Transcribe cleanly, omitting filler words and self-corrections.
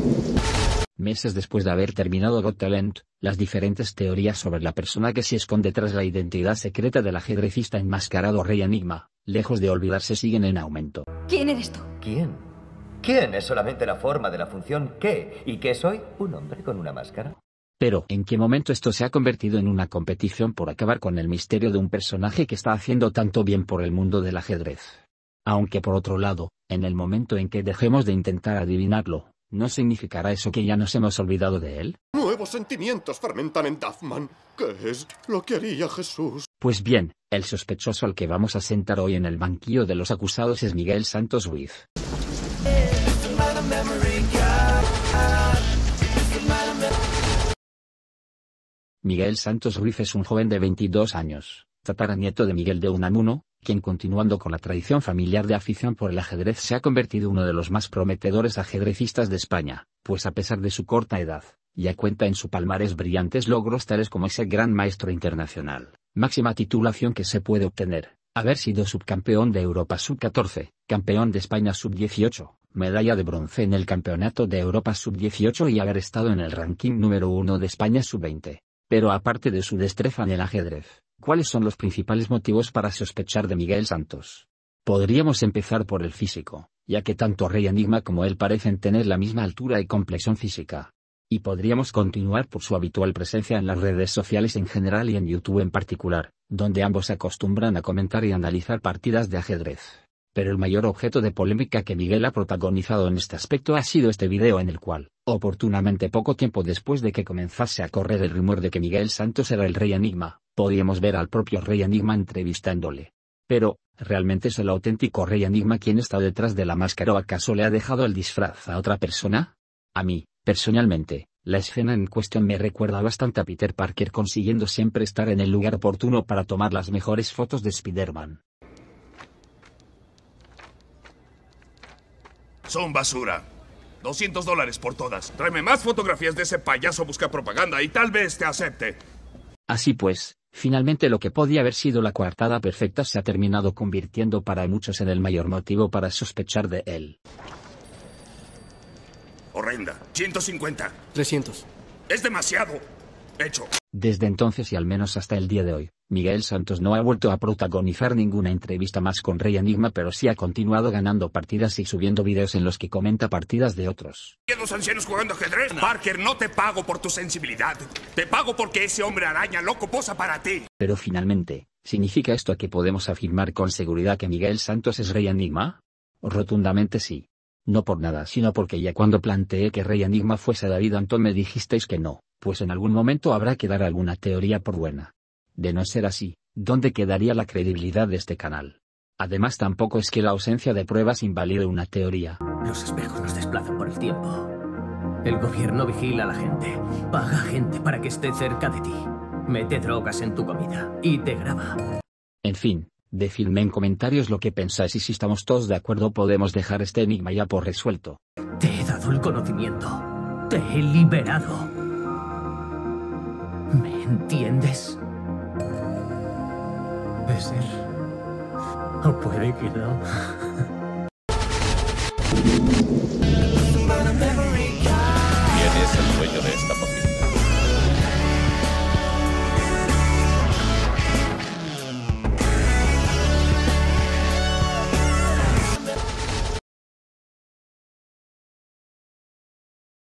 Meses después de haber terminado Got Talent, las diferentes teorías sobre la persona que se esconde tras la identidad secreta del ajedrecista enmascarado Rey Enigma, lejos de olvidarse, siguen en aumento. ¿Quién eres tú? ¿Quién? ¿Quién es solamente la forma de la función qué? ¿Y qué soy? ¿Un hombre con una máscara? Pero, ¿en qué momento esto se ha convertido en una competición por acabar con el misterio de un personaje que está haciendo tanto bien por el mundo del ajedrez? Aunque por otro lado, en el momento en que dejemos de intentar adivinarlo, ¿no significará eso que ya nos hemos olvidado de él? Nuevos sentimientos fermentan en Duffman. ¿Qué es lo que haría Jesús? Pues bien, el sospechoso al que vamos a sentar hoy en el banquillo de los acusados es Miguel Santos Ruiz. Miguel Santos Ruiz es un joven de 22 años, tataranieto de Miguel de Unamuno, quien, continuando con la tradición familiar de afición por el ajedrez, se ha convertido en uno de los más prometedores ajedrecistas de España, pues a pesar de su corta edad, ya cuenta en su palmarés brillantes logros tales como ese gran maestro internacional, máxima titulación que se puede obtener, haber sido subcampeón de Europa Sub-14, campeón de España Sub-18, medalla de bronce en el Campeonato de Europa Sub-18 y haber estado en el ranking número 1 de España Sub-20. Pero aparte de su destreza en el ajedrez, ¿cuáles son los principales motivos para sospechar de Miguel Santos? Podríamos empezar por el físico, ya que tanto Rey Enigma como él parecen tener la misma altura y complexión física. Y podríamos continuar por su habitual presencia en las redes sociales en general y en YouTube en particular, donde ambos se acostumbran a comentar y analizar partidas de ajedrez. Pero el mayor objeto de polémica que Miguel ha protagonizado en este aspecto ha sido este video en el cual, oportunamente poco tiempo después de que comenzase a correr el rumor de que Miguel Santos era el Rey Enigma, podíamos ver al propio Rey Enigma entrevistándole. Pero, ¿realmente es el auténtico Rey Enigma quien está detrás de la máscara o acaso le ha dejado el disfraz a otra persona? A mí, personalmente, la escena en cuestión me recuerda bastante a Peter Parker consiguiendo siempre estar en el lugar oportuno para tomar las mejores fotos de Spider-Man. Son basura. $200 por todas. Tráeme más fotografías de ese payaso busca propaganda y tal vez te acepte. Así pues, finalmente lo que podía haber sido la coartada perfecta se ha terminado convirtiendo para muchos en el mayor motivo para sospechar de él. Horrenda. 150. 300. Es demasiado. Hecho. Desde entonces y al menos hasta el día de hoy, Miguel Santos no ha vuelto a protagonizar ninguna entrevista más con Rey Enigma, pero sí ha continuado ganando partidas y subiendo videos en los que comenta partidas de otros. ¿Y los ancianos jugando ajedrez? Parker, no te pago por tu sensibilidad. Te pago porque ese hombre araña loco posa para ti. Pero finalmente, ¿significa esto que podemos afirmar con seguridad que Miguel Santos es Rey Enigma? Rotundamente sí. No por nada, sino porque ya cuando planteé que Rey Enigma fuese David Antón me dijisteis que no, pues en algún momento habrá que dar alguna teoría por buena. De no ser así, ¿dónde quedaría la credibilidad de este canal? Además, tampoco es que la ausencia de pruebas invalide una teoría. Los espejos nos desplazan por el tiempo. El gobierno vigila a la gente, paga gente para que esté cerca de ti, mete drogas en tu comida y te graba. En fin, decidme en comentarios lo que pensáis y si estamos todos de acuerdo podemos dejar este enigma ya por resuelto. Te he dado el conocimiento, te he liberado. ¿Me entiendes? Puede ser. O puede que no. ¿Quién es el dueño de esta